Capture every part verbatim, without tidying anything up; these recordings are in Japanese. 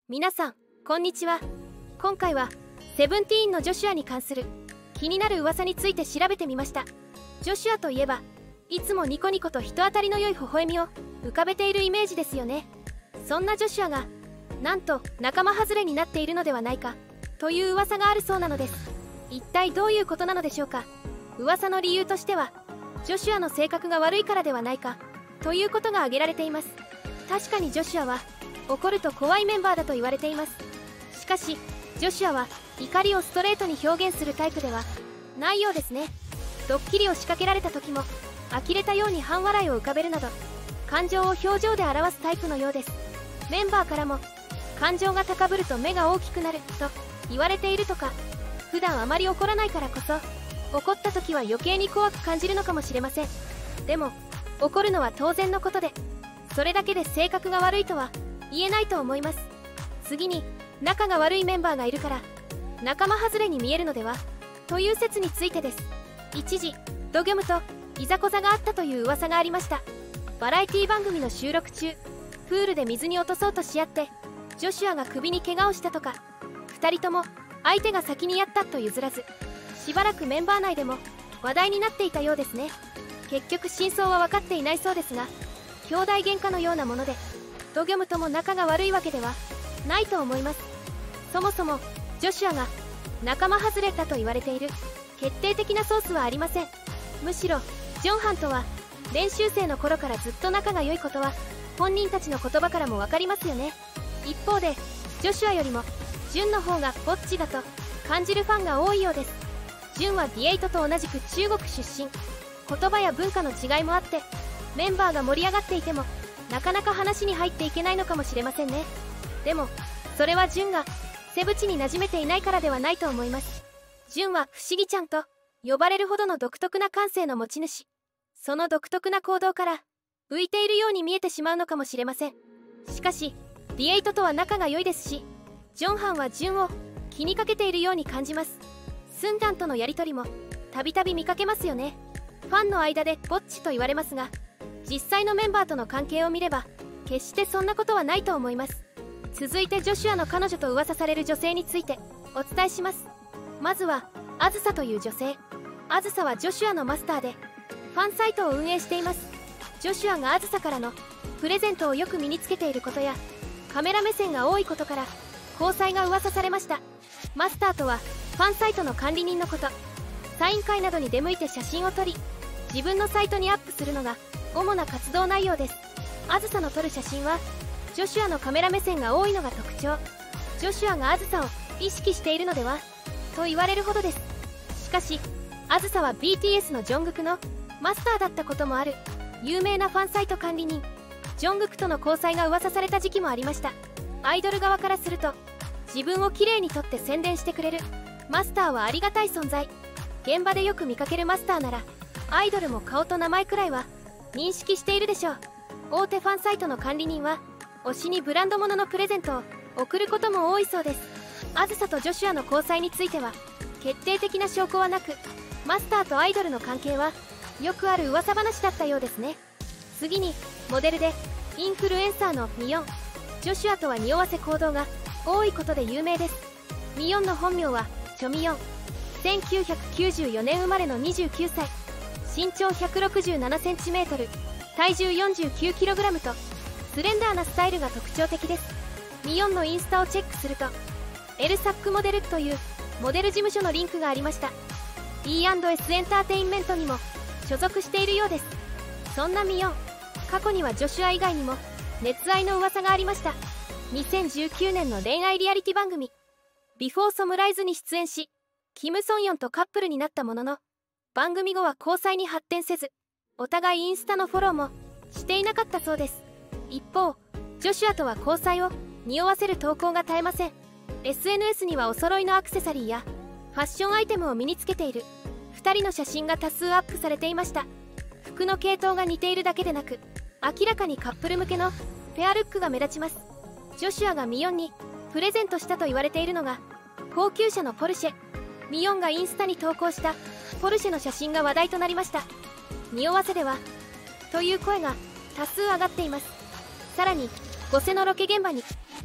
皆さんこんにちは。今回はセブンティーンのジョシュアに関する気になる噂について調べてみました。ジョシュアといえばいつもニコニコと人当たりの良い微笑みを浮かべているイメージですよね。そんなジョシュアがなんと仲間外れになっているのではないかという噂があるそうなのです。一体どういうことなのでしょうか。噂の理由としてはジョシュアの性格が悪いからではないかということが挙げられています。確かにジョシュアは怒ると怖いメンバーだと言われています。しかしジョシュアは怒りをストレートに表現するタイプではないようですね。ドッキリを仕掛けられた時も呆れたように半笑いを浮かべるなど感情を表情で表すタイプのようです。メンバーからも感情が高ぶると目が大きくなると言われているとか、普段あまり怒らないからこそ怒った時は余計に怖く感じるのかもしれません。でも怒るのは当然のことで、それだけで性格が悪いとは言えないと思います。次に仲が悪いメンバーがいるから仲間外れに見えるのではという説についてです。一時ドギョムといざこざがあったという噂がありました。バラエティ番組の収録中プールで水に落とそうとし合ってジョシュアが首に怪我をしたとか、ふたりとも相手が先にやったと譲らずしばらくメンバー内でも話題になっていたようですね。結局真相は分かっていないそうですが、兄弟喧嘩のようなものでドギョムとも仲が悪いわけではないと思います。そもそもジョシュアが仲間外れたと言われている決定的なソースはありません。むしろジョンハンとは練習生の頃からずっと仲が良いことは本人たちの言葉からも分かりますよね。一方でジョシュアよりもジュンの方がぼっちだと感じるファンが多いようです。ジュンはディエイトと同じく中国出身、言葉や文化の違いもあってメンバーが盛り上がっていてもなかなか話に入っていけないのかもしれませんね。でもそれはジュンがセブチに馴染めていないからではないと思います。ジュンは不思議ちゃんと呼ばれるほどの独特な感性の持ち主、その独特な行動から浮いているように見えてしまうのかもしれません。しかしディエイトとは仲が良いですし、ジョンハンはジュンを気にかけているように感じます。スンガンとのやり取りもたびたび見かけますよね。ファンの間でぼっちと言われますが、実際のメンバーとの関係を見れば決してそんなことはないと思います。続いてジョシュアの彼女と噂される女性についてお伝えします。まずはあずさという女性。あずさはジョシュアのマスターでファンサイトを運営しています。ジョシュアがあずさからのプレゼントをよく身につけていることやカメラ目線が多いことから交際が噂されました。マスターとはファンサイトの管理人のこと。サイン会などに出向いて写真を撮り自分のサイトにアップするのが主な活動内容です。あずさの撮る写真はジョシュアのカメラ目線が多いのが特徴。ジョシュアがあずさを意識しているのではと言われるほどです。しかしあずさは ビーティーエス のジョングクのマスターだったこともある有名なファンサイト管理人。ジョングクとの交際が噂された時期もありました。アイドル側からすると自分をきれいに撮って宣伝してくれるマスターはありがたい存在。現場でよく見かけるマスターならアイドルも顔と名前くらいは認識しているでしょう。大手ファンサイトの管理人は推しにブランド物のプレゼントを贈ることも多いそうです。あずさとジョシュアの交際については決定的な証拠はなく、マスターとアイドルの関係はよくある噂話だったようですね。次にモデルでインフルエンサーのミヨン。ジョシュアとは匂わせ行動が多いことで有名です。ミヨンの本名はチョミヨン。せんきゅうひゃくきゅうじゅうよねん生まれのにじゅうきゅうさい、身長 ひゃくろくじゅうななセンチメートル、体重 よんじゅうきゅうキログラム とスレンダーなスタイルが特徴的です。ミヨンのインスタをチェックするとエルサックモデルというモデル事務所のリンクがありました。 ディーアンドエス エンターテインメントにも所属しているようです。そんなミヨン、過去にはジョシュア以外にも熱愛の噂がありました。にせんじゅうきゅうねんの恋愛リアリティ番組ビフォーソムライズに出演しキム・ソンヨンとカップルになったものの、番組後は交際に発展せずお互いインスタのフォローもしていなかったそうです。一方ジョシュアとは交際を匂わせる投稿が絶えません。 エスエヌエス にはお揃いのアクセサリーやファッションアイテムを身につけているふたりの写真が多数アップされていました。服の系統が似ているだけでなく明らかにカップル向けのフェアルックが目立ちます。ジョシュアがミヨンにプレゼントしたと言われているのが高級車のポルシェ。ミヨンがインスタに投稿したポルシェの写真が話題となりました。匂わせではという声が多数上がっています。さらにゴセのロケ現場に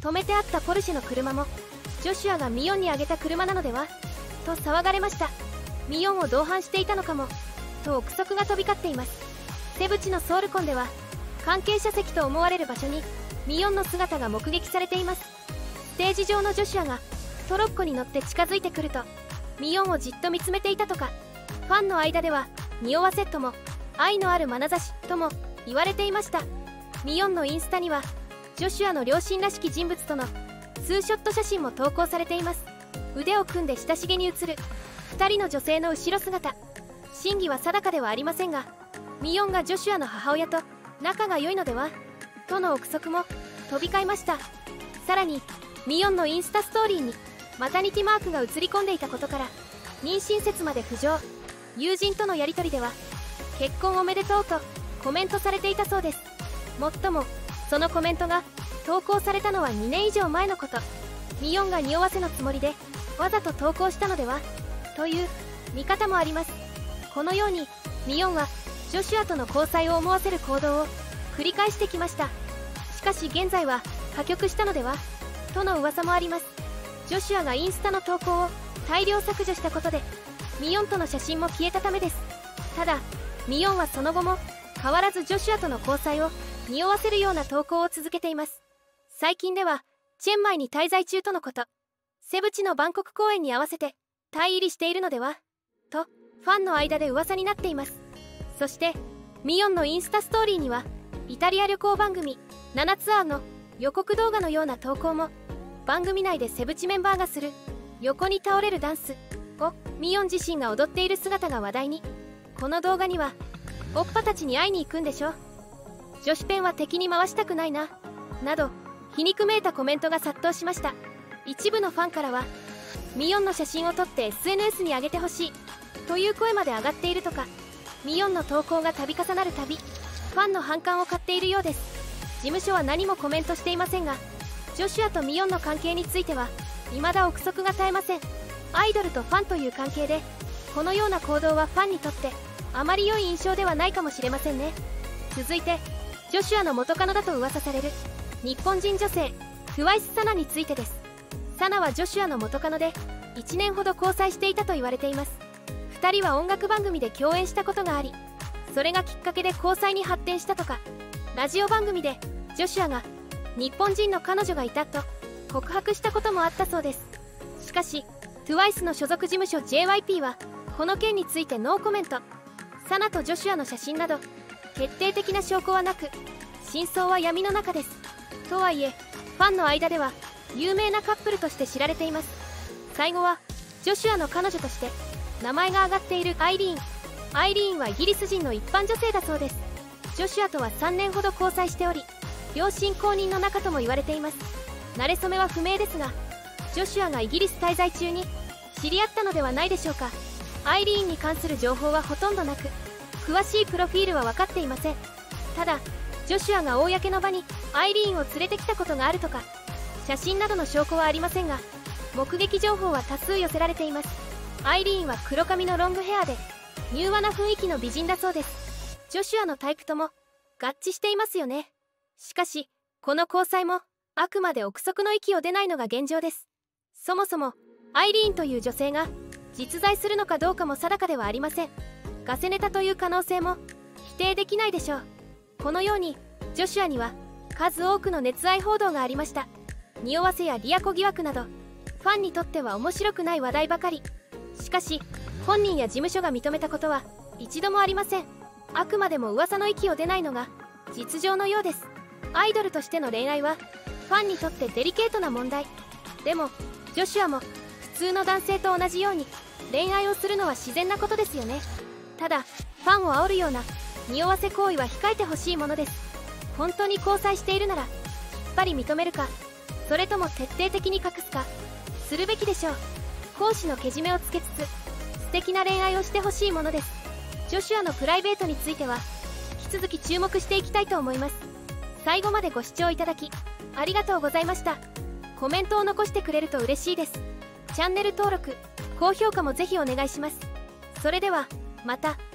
止めてあったポルシェの車もジョシュアがミヨンにあげた車なのではと騒がれました。ミヨンを同伴していたのかもと憶測が飛び交っています。セブチのソウルコンでは関係者席と思われる場所にミヨンの姿が目撃されています。ステージ上のジョシュアがトロッコに乗って近づいてくるとミヨンをじっと見つめていたとか、ファンの間では匂わせとも愛のある眼差しとも言われていました。ミヨンのインスタにはジョシュアの両親らしき人物とのツーショット写真も投稿されています。腕を組んで親しげに写るふたりの女性の後ろ姿。真偽は定かではありませんが、ミヨンがジョシュアの母親と仲が良いのではとの憶測も飛び交いました。さらにミヨンのインスタストーリーにマタニティマークが映り込んでいたことから妊娠説まで浮上。友人とのやり取りでは結婚おめでとうとコメントされていたそうです。もっともそのコメントが投稿されたのはにねん以上前のこと。ミヨンが匂わせのつもりでわざと投稿したのではという見方もあります。このようにミヨンはジョシュアとの交際を思わせる行動を繰り返してきました。しかし現在は破局したのではとの噂もあります。ジョシュアがインスタの投稿を大量削除したことでミヨンとの写真も消えたためです。ただミヨンはその後も変わらずジョシュアとの交際を匂わせるような投稿を続けています。最近ではチェンマイに滞在中とのこと。セブチのバンコク公演に合わせてタイ入りしているのではとファンの間で噂になっています。そしてミヨンのインスタストーリーにはイタリア旅行番組ナナツアーの予告動画のような投稿も。番組内でセブチメンバーがする横に倒れるダンスをミヨン自身が踊っている姿が話題に。この動画にはオッパたちに会いに行くんでしょ、女子ペンは敵に回したくないななど皮肉めいたコメントが殺到しました。一部のファンからはミヨンの写真を撮って エスエヌエス に上げてほしいという声まで上がっているとか。ミヨンの投稿が度重なるたびファンの反感を買っているようです。事務所は何もコメントしていませんが、ジョシュアとミヨンの関係については未だ憶測が絶えません。アイドルとファンという関係でこのような行動はファンにとってあまり良い印象ではないかもしれませんね。続いてジョシュアの元カノだと噂される日本人女性トゥワイスサナについてです。サナはジョシュアの元カノでいちねんほど交際していたと言われています。ふたりは音楽番組で共演したことがあり、それがきっかけで交際に発展したとか。ラジオ番組でジョシュアが日本人の彼女がいたと告白したこともあったそうです。しかし トゥワイス の所属事務所 ジェイワイピー はこの件についてノーコメント。サナとジョシュアの写真など決定的な証拠はなく真相は闇の中です。とはいえファンの間では有名なカップルとして知られています。最後はジョシュアの彼女として名前が挙がっているアイリーン。アイリーンはイギリス人の一般女性だそうです。ジョシュアとはさんねんほど交際しており両親公認の仲とも言われています。馴れ初めは不明ですがジョシュアがイギリス滞在中に知り合ったのではないでしょうか。アイリーンに関する情報はほとんどなく詳しいプロフィールは分かっていません。ただジョシュアが公の場にアイリーンを連れてきたことがあるとか写真などの証拠はありませんが目撃情報は多数寄せられています。アイリーンは黒髪のロングヘアで柔和な雰囲気の美人だそうです。ジョシュアのタイプとも合致していますよね。しかしこの交際もあくまで憶測の域を出ないのが現状です。そもそもアイリーンという女性が実在するのかどうかも定かではありません。ガセネタという可能性も否定できないでしょう。このようにジョシュアには数多くの熱愛報道がありました。匂わせやリアコ疑惑などファンにとっては面白くない話題ばかり。しかし本人や事務所が認めたことは一度もありません。あくまでも噂の域を出ないのが実情のようです。アイドルとしての恋愛はファンにとってデリケートな問題。でもジョシュアも普通の男性と同じように恋愛をするのは自然なことですよね。ただファンを煽るような匂わせ行為は控えてほしいものです。本当に交際しているならきっぱり認めるか、それとも徹底的に隠すかするべきでしょう。講師のけじめをつけつつ素敵な恋愛をしてほしいものです。ジョシュアのプライベートについては引き続き注目していきたいと思います。最後までご視聴いただきありがとうございました。コメントを残してくれると嬉しいです。チャンネル登録高評価もぜひお願いします。それではまた。